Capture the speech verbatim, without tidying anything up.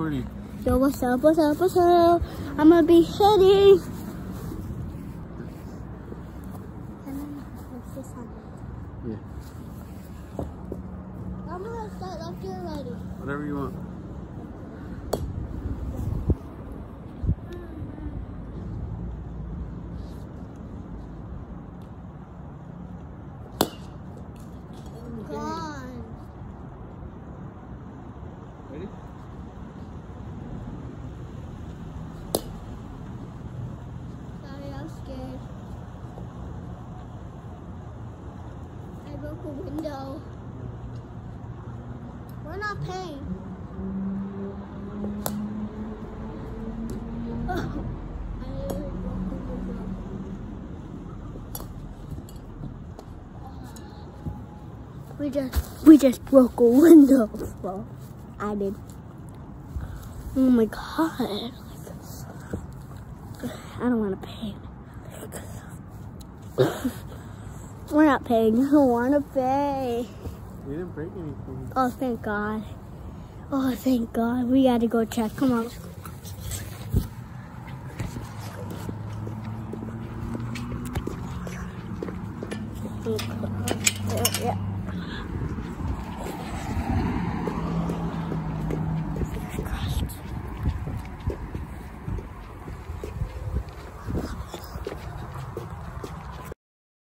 recording. Yo, what's up, what's up, what's up? I'm gonna be heading. Yeah. I'm gonna start left or righty. Whatever you want. Gone. Ready? Sorry, I'm scared. I broke a window. We're not paying. Oh, I literally broke the window. We just, we just broke a window. Well, I did. Oh my god. I don't want to pay. We're not paying. I don't want to pay. You didn't break anything. Oh, thank God. Oh, thank God. We got to go check. Come on. Oh,